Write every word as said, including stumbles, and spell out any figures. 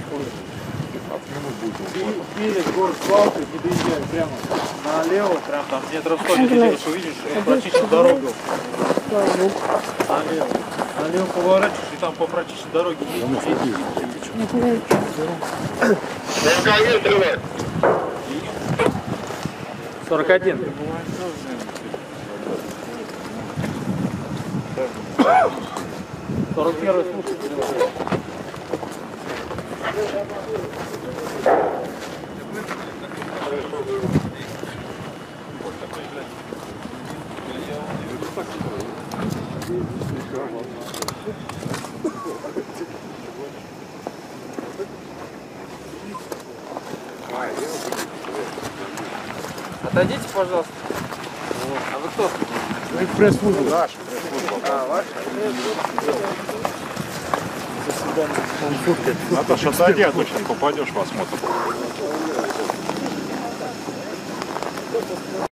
Пилит город свалки, не доезжай прямо налево, прям там метров сто, видишь, увидишь, прочищен дорогу. Налево. Налево поворачиваешь, и там по прочищенной дороге едешь. сорок один. сорок первый слушай. Отойдите, пожалуйста. А вы кто? Мы пресс-служба. Наша пресс-служба. А, ваша? Наташа, отойди, а то сейчас попадешь в осмотр.